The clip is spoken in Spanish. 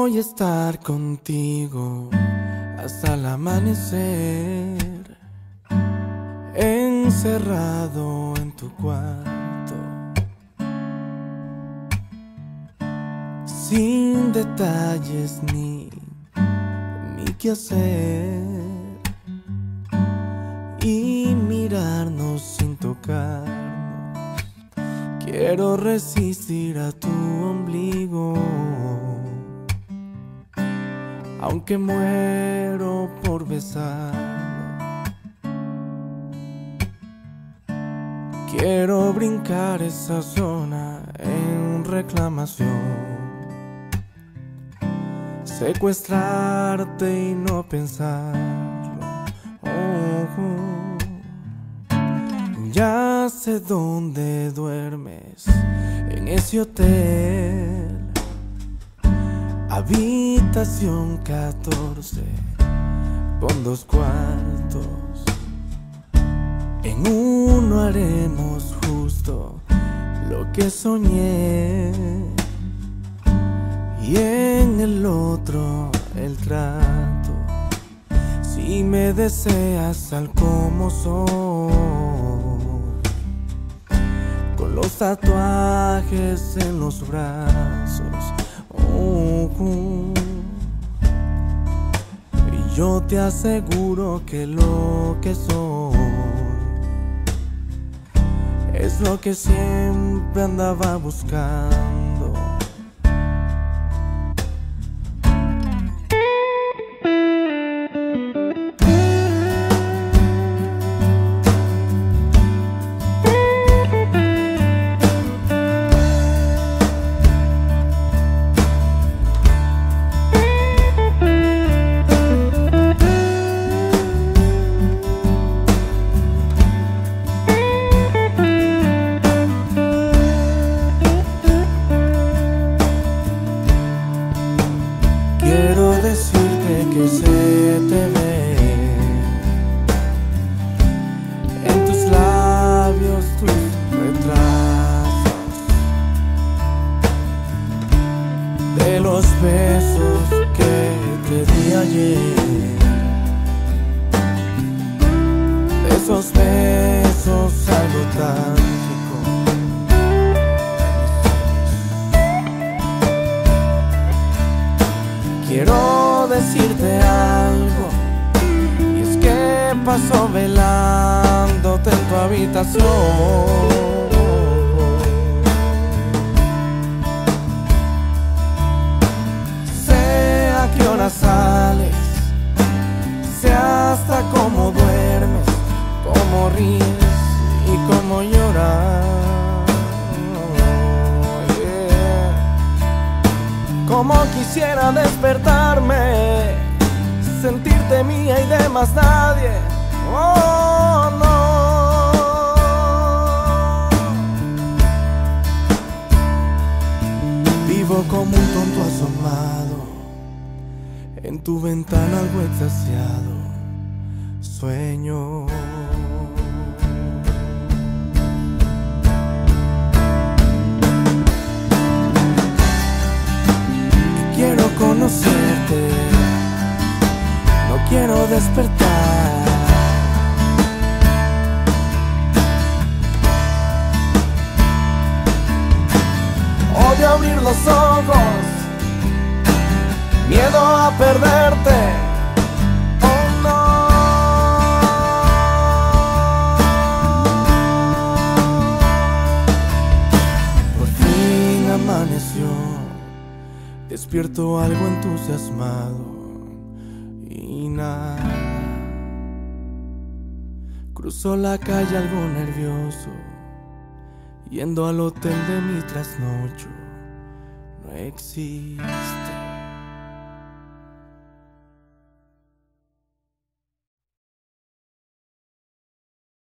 voy a estar contigo hasta el amanecer, encerrado en tu cuarto, sin detalles ni qué hacer, y mirarnos sin tocarnos. Quiero resistir a tu ombligo, aunque muero por besarlo. Quiero brincar esa zona en reclamación, secuestrarte y no pensarlo. Ya sé dónde duermes, en ese hotel, habitación 14, con 2 cuartos. En uno haremos justo lo que soñé, y en el otro el trato. Si me deseas tal como soy, con los tatuajes en los brazos, y yo te aseguro que lo que soy es lo que siempre andaba buscando. Quiero decirte que se te ve en tus labios tus retratos de los besos que te di ayer, de esos besos algo trágico. Quiero decirte algo, y es que paso velándote en tu habitación. Sé a qué hora sales, sé hasta cómo duermes, cómo ríes y cómo lloras. Como quisiera despertarme, sentirte mía y de más nadie. Oh, no. Vivo como un tonto asomado en tu ventana, algo extasiado. Sueño. Quiero conocerte, no quiero despertar. Odio abrir los ojos, miedo a perderte. Oh no. Por fin amaneció, despierto algo entusiasmado y nada. Cruzo la calle algo nervioso, yendo al hotel de mi trasnocho. No existe.